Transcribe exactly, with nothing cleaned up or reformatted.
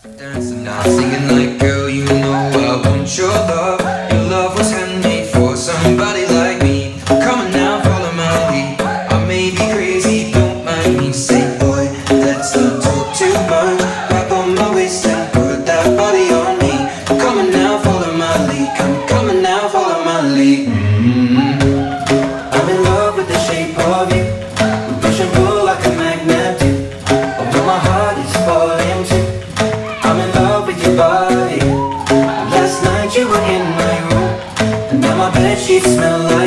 Dancing now, singing like, girl, you know I want your love. Your love was handmade for somebody like me. Come on now, follow my lead. I may be crazy, don't mind me. Say, boy, let's not talk too much. Grab on my waist and put that body on me. Come on now, follow my lead. Come, come on now, follow my lead. Mm-hmm. I'm in love with the shape of you. We push and pull like a magnet do. Although my heart is falling too. I'm in love with your body. Last night you were in my room, and now my bedsheets smell like